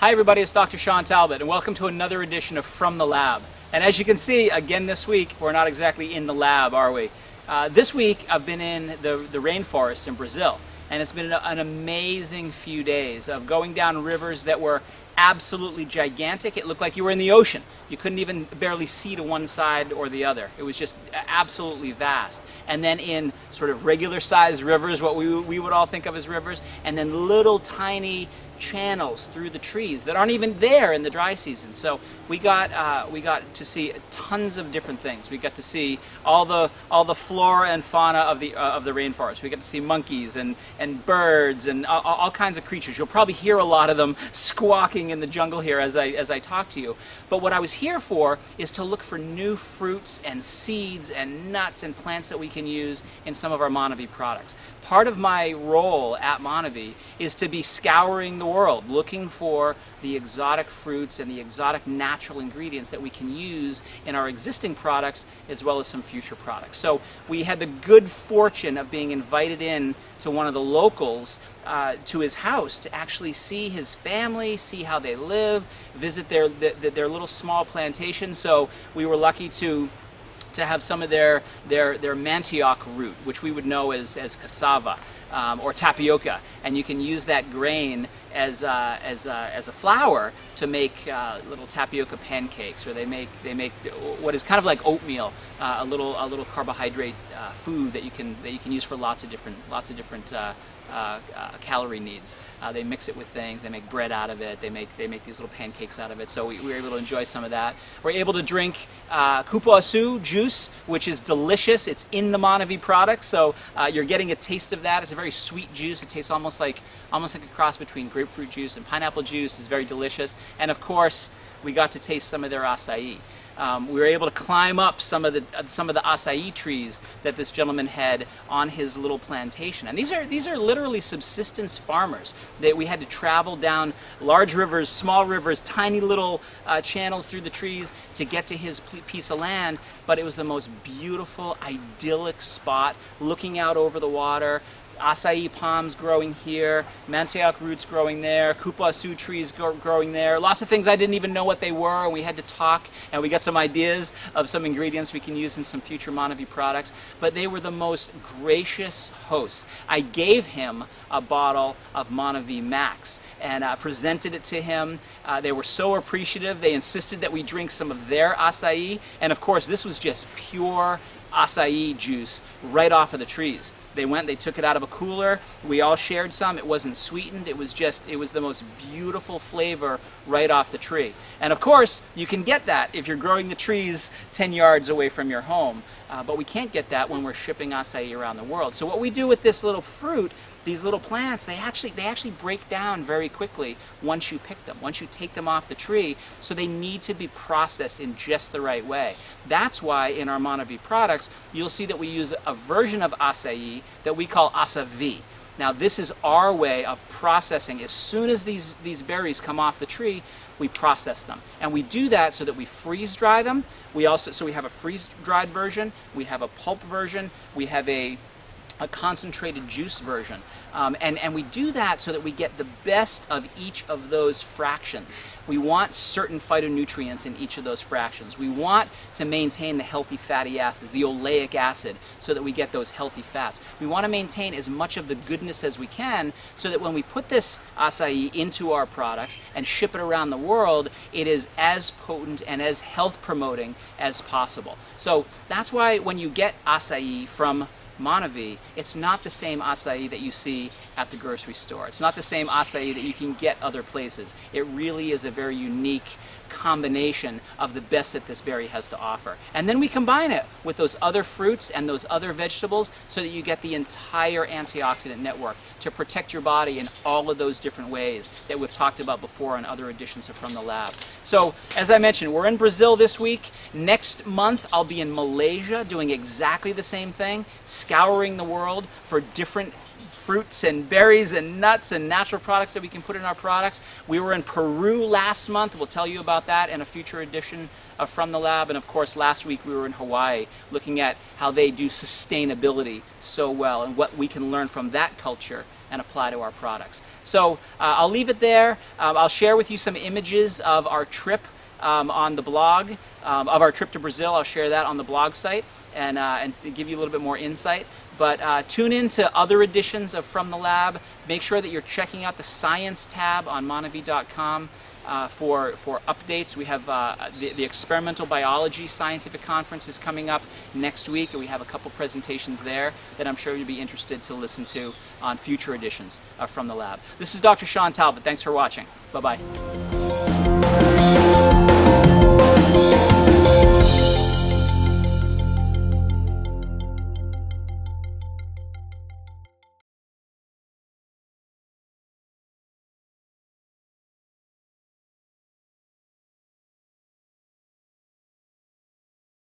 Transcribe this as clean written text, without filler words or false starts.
Hi everybody, it's Dr. Shawn Talbott and welcome to another edition of From the Lab. And as you can see, again this week, we're not exactly in the lab, are we? This week I've been in the rainforest in Brazil, and it's been an amazing few days of going down rivers that were absolutely gigantic. It looked like you were in the ocean. You couldn't even barely see to one side or the other. It was just absolutely vast. And then in sort of regular sized rivers, what we would all think of as rivers, and then little tiny channels through the trees that aren't even there in the dry season. So we got to see tons of different things. We got to see all the flora and fauna of the rainforest. We got to see monkeys and birds and all kinds of creatures. You'll probably hear a lot of them squawking in the jungle here as I talk to you. But what I was here for is to look for new fruits and seeds and nuts and plants that we can use in some of our MonaVie products. Part of my role at MonaVie is to be scouring the world, looking for the exotic fruits and the exotic natural ingredients that we can use in our existing products as well as some future products. So we had the good fortune of being invited in to one of the locals to his house to actually see his family, see how they live, visit their little small plantation. So we were lucky to have some of their manioc root, which we would know as cassava or tapioca, and you can use that grain as a flour to make little tapioca pancakes, or they make what is kind of like oatmeal, a little carbohydrate food that you can use for lots of different calorie needs. They mix it with things. They make bread out of it. They make these little pancakes out of it. So we were able to enjoy some of that. We're able to drink cupuaçu juice, which is delicious. It's in the MonaVie product, so you're getting a taste of that. It's a very sweet juice. It tastes almost like a cross between grapefruit juice and pineapple juice. It's very delicious. And of course, we got to taste some of their acai. We were able to climb up some of the acai trees that this gentleman had on his little plantation, and these are literally subsistence farmers. We had to travel down large rivers, small rivers, tiny little channels through the trees to get to his piece of land. But it was the most beautiful, idyllic spot, looking out over the water. Acai palms growing here, manioc roots growing there, cupuaçu trees growing there, lots of things I didn't even know what they were, and we had to talk, and we got some ideas of some ingredients we can use in some future MonaVie products. But they were the most gracious hosts. I gave him a bottle of MonaVie Max and presented it to him. They were so appreciative. They insisted that we drink some of their acai, and of course this was just pure acai juice right off of the trees. They took it out of a cooler. We all shared some. It wasn't sweetened. It was the most beautiful flavor right off the tree. And of course, you can get that if you're growing the trees 10 yards away from your home. But we can't get that when we're shipping acai around the world. So what we do with this little fruit, these little plants, they actually break down very quickly once you pick them, once you take them off the tree, so they need to be processed in just the right way. That's why in our MonaVie products, you'll see that we use a version of acai that we call MonaVie. Now this is our way of processing. As soon as these berries come off the tree, we process them. And we do that so that we freeze dry them. So we have a freeze dried version, we have a pulp version, we have a concentrated juice version. And we do that so that we get the best of each of those fractions. We want certain phytonutrients in each of those fractions. We want to maintain the healthy fatty acids, the oleic acid, so that we get those healthy fats. We want to maintain as much of the goodness as we can so that when we put this acai into our products and ship it around the world, it is as potent and as health promoting as possible. So that's why when you get acai from MonaVie, it's not the same acai that you see at the grocery store. It's not the same acai that you can get other places. It really is a very unique combination of the best that this berry has to offer. And then we combine it with those other fruits and those other vegetables so that you get the entire antioxidant network to protect your body in all of those different ways that we've talked about before in other editions of From the Lab. So, as I mentioned, we're in Brazil this week. Next month, I'll be in Malaysia doing exactly the same thing, scouring the world for different fruits and berries and nuts and natural products that we can put in our products. We were in Peru last month. We'll tell you about that in a future edition of From the Lab. And of course, last week we were in Hawaii looking at how they do sustainability so well and what we can learn from that culture and apply to our products. So I'll leave it there. I'll share with you some images of our trip on the blog, of our trip to Brazil. I'll share that on the blog site and give you a little bit more insight. But tune in to other editions of From the Lab. Make sure that you're checking out the Science tab on MonaVie.com for updates. We have the Experimental Biology Scientific Conference is coming up next week, and we have a couple presentations there that I'm sure you'll be interested to listen to on future editions of From the Lab. This is Dr. Shawn Talbott. Thanks for watching. Bye-bye.